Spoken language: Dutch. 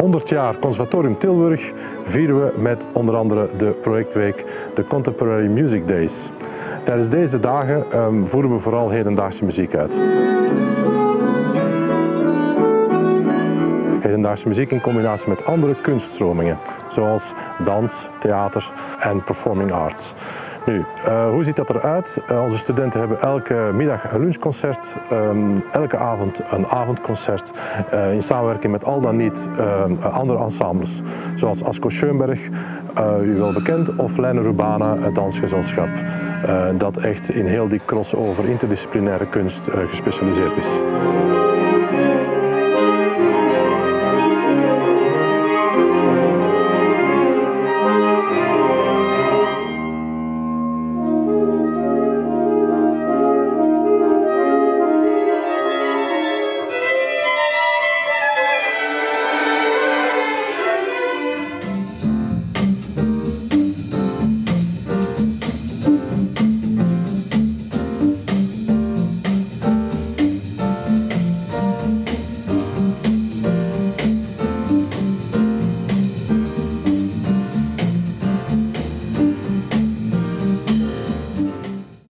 100 jaar Conservatorium Tilburg vieren we met onder andere de projectweek de Contemporary Music Days. Tijdens deze dagen voeren we vooral hedendaagse muziek uit. Hedendaagse muziek in combinatie met andere kunststromingen, zoals dans, theater en performing arts. Nu, hoe ziet dat eruit? Onze studenten hebben elke middag een lunchconcert, elke avond een avondconcert in samenwerking met al dan niet andere ensembles, zoals Asko Schoenberg, u wel bekend, of Lijnen Urbana, het dansgezelschap, dat echt in heel die crossover interdisciplinaire kunst gespecialiseerd is.